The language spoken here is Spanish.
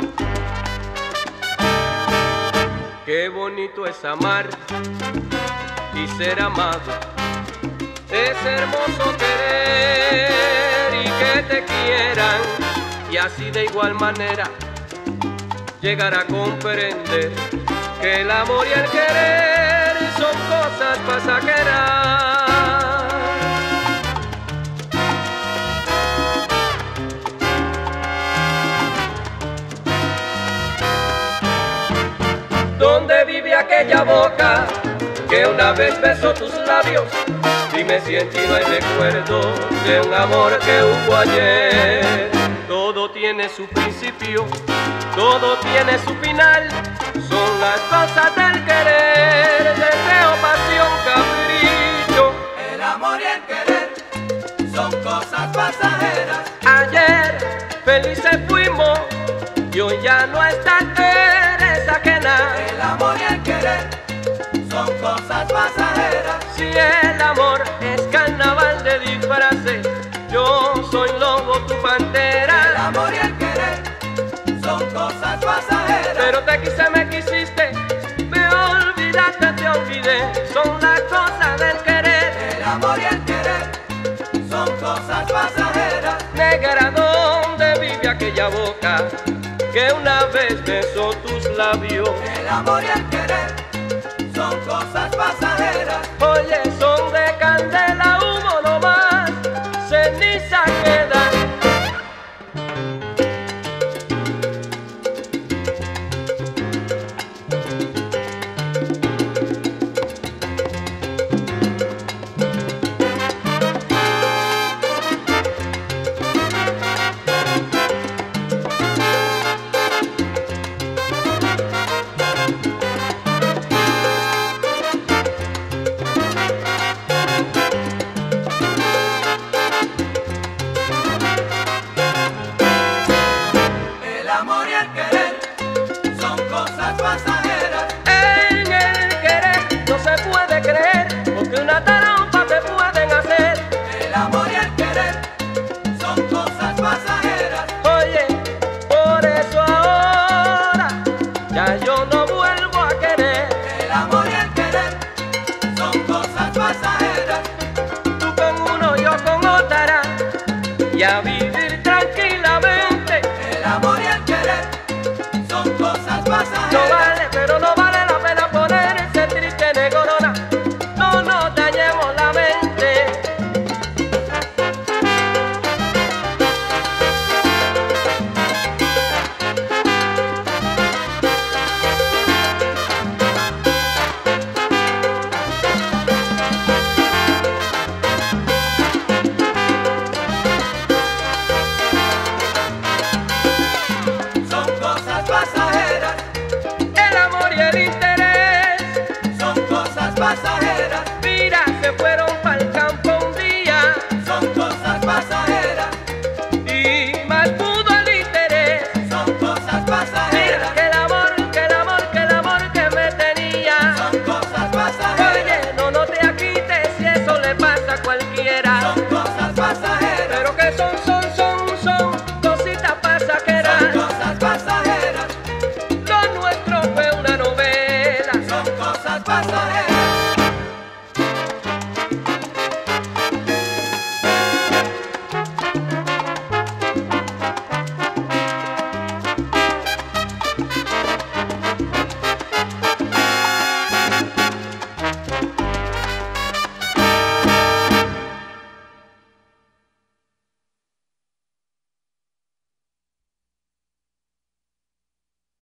Qué bonito es amar y ser amado. Es hermoso querer y que te quieran, y así de igual manera llegar a comprender que el amor y el querer son cosas pasajeras. ¿Dónde vive aquella boca que una vez besó tus labios? Dime si en ti no hay recuerdo de un amor que hubo ayer. Todo tiene su principio, todo tiene su final. Son las cosas del querer, deseo, pasión, capricho. El amor y el querer son cosas pasajeras. Ayer felices fuimos y hoy ya no estás, eres ajena. El amor y el querer son cosas pasajeras. Si el amor es carnaval de disfraces, yo soy lobo, tu pantera. El amor y el querer son cosas pasajeras. Pero te quise, me quisiste, me olvidaste, te olvidé. Son las cosas del querer. El amor y el querer son cosas pasajeras. Negra, ¿dónde vive aquella boca que una vez besó tus labios? El amor y el querer son cosas pasajeras. Oye, son de candela, humo no más, ceniza queda. El amor y el querer son cosas pasajeras.